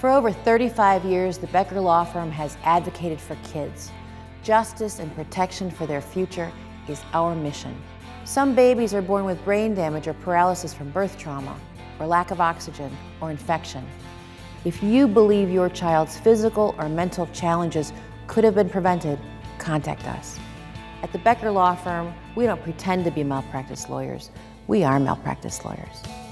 For over 35 years, the Becker Law Firm has advocated for kids. Justice and protection for their future is our mission. Some babies are born with brain damage or paralysis from birth trauma, or lack of oxygen, or infection. If you believe your child's physical or mental challenges could have been prevented, contact us. At the Becker Law Firm, we don't pretend to be malpractice lawyers. We are malpractice lawyers.